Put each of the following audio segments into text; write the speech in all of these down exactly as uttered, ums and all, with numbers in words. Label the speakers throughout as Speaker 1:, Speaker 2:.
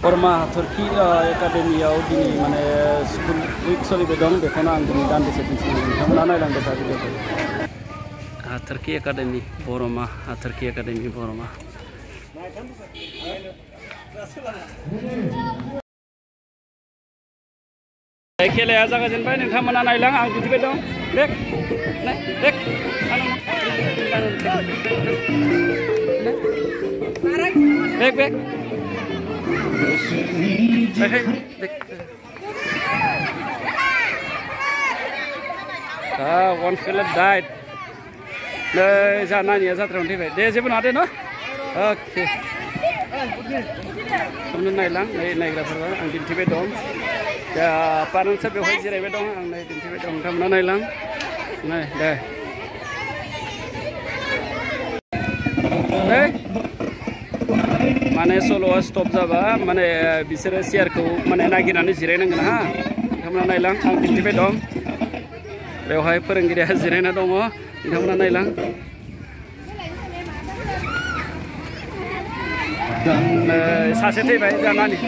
Speaker 1: Borma Turki Academy of the Mane School Week Solibedong, the Conan and the Turkey Academy, Boroma, Turkey Academy, Boroma. Kele azaga jen bai nोंथां Mona नायलां आं दिन्थिबाय दं देख देख देख देख ah one fella died नै जानानिया जात्रायावनो थैबाय दे जेबो नङा दे न अके समनो नायलां नै नायग्राफोरा आं दिन्थिबाय दं दा पारेन्टसा बेवहाय जिरायबाय दं आं नै दिन्थिबाय दं नोंथांमोना नायलां नै दे नै माने सल'आ स्टप जाबा माने बिसोरो चेयारखौ माने नागिरनानै जिरायनांगोन हा नोंथांमोना नायलां आं दिन्थिबाय दं बेवहाय फोरोंगिरिया जिरायना दङ नोंथांमोना नायलां सासे थैबाय जानानै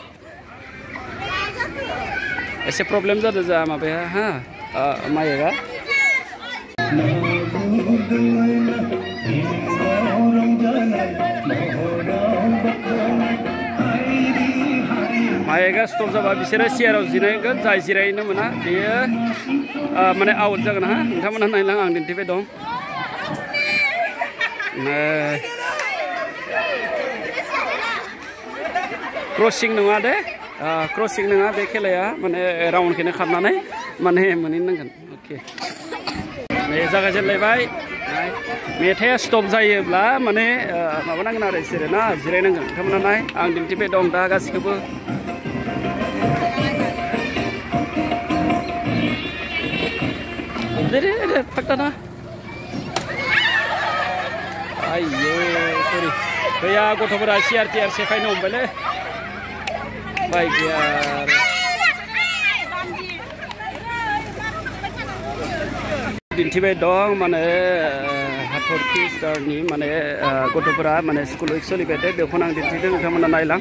Speaker 1: एसे प्रब्लेम जादों जा माबाया हा माइकआ माइकआ स्टप जाबा बिसोरो चेयाराव जिरायगोन जाय जिरायनो मोना बेयो माने आउट जागोन हा नोंथांमोनहा नायलां आं दिन्थिबाय दं क्रसिं नङा दे क्रसिं नङा बे खेलाया माने राउन्डखौनो खारनानै माने मोनहैनांगोन अके नै जागायजेनलायबाय मेथाइआ स्टप जायोब्ला माने माबानांगोन आरो बिसोरो ना जिरायनांगोन नोंथांमोना नाय आं दिन्थिबाय दं दा गासिखौबो दे दे दे फाक्टाना आइयो सरि गैया गथ'फोरा सियार टियार सेफायनो हमबायलै बाइक यार दिन्थिबाय दं माने हाथरखि स्टारनि माने गथ'फोरा माने स्कुल उइक सोलिबाय दे बेखौनो आं दिन्थिदों नोंथांमोना नायलां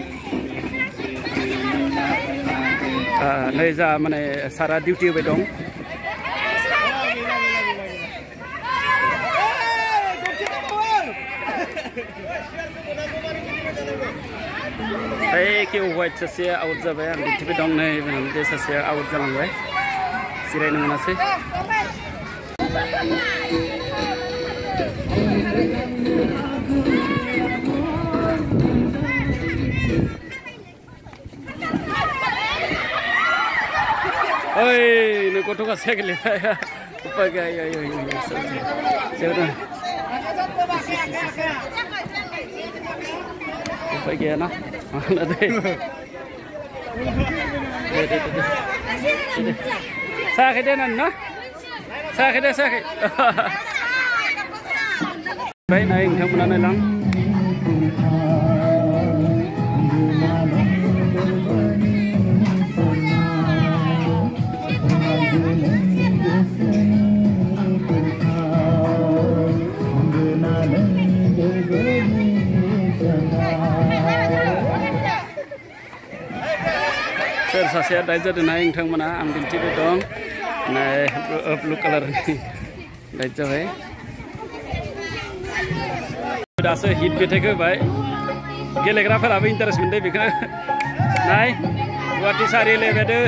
Speaker 1: नै जा माने सारा डिउटि होबाय दं के वाइट सासेया आउट जाबाय आं दिन्थिबाय दं नै बे सासेया आउट जालांबाय जिरायनो मोनासै ओइ नै गथ'आ साइकेल उपाय गैया उपाय गैया ना mana deh, sakit deh nana, sakit deh sakit. Baik naik, kamu mana lang? सासेया दाय जादों ना नोंथांमोना आं दिन्थिबाय दं ब्लु कालारनि दाय जाबाय दासो हिट मेथाइखौ होबाय गेलेग्राफोराबो इन्टारेस्ट मोनदों बेखौनो नाय गुवाहाटि सारिआलि बेदो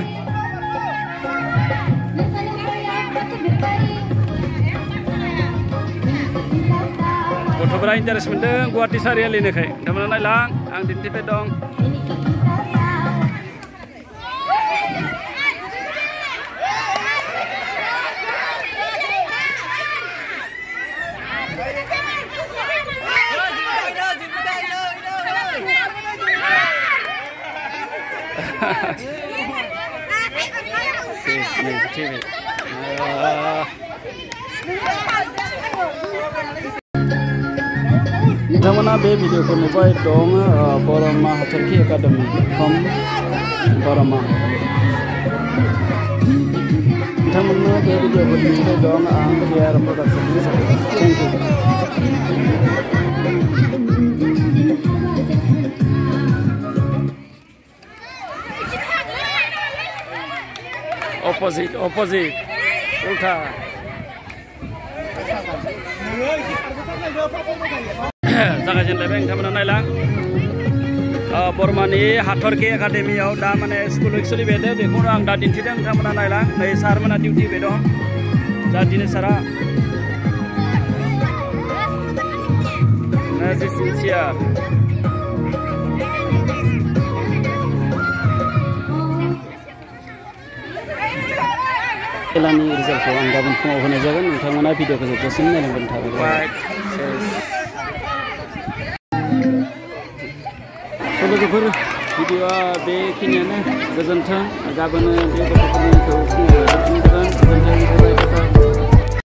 Speaker 1: गथ'फोरा इन्टारेस्ट मोनदों गुवाहाटि सारिआलिनिखाय नोंथांमोना नायलां आं दिन्थिबाय दं नोंथांमोना बे भिडिअखौ नुबाय दं बरमा हाथरखि एकाडेमि फ्रम बरमा नोंथांमोना बे भिडिअखौ दिन्थिबाय दं आं केआर प्रडाक्सननि थेंक इउ opposite opposite उल्टा जागायजेनलायबाय नोंथांमोना नायलां बर्मानि हाथरखि एकाडेमियाव दा माने स्कुल उइक सोलिबाय दं बेखौनो आं दा दिन्थिदों नोंथांमोना नायलां नै सारमोना डिउटि होबाय दं जा दिनै सारा नाजिस सिनसियार खेलानि रिजाल्टखौ आं गाबोन फुङाव होनाय जागोन नोंथांमोना भिडिअखौ जोबजासिम नायलांबाय थाबाय लोगोफोर भिडिअआ बेखिनियानो गोजोन्थों गाबोन बे गथ'फोरनिखौ फुङाव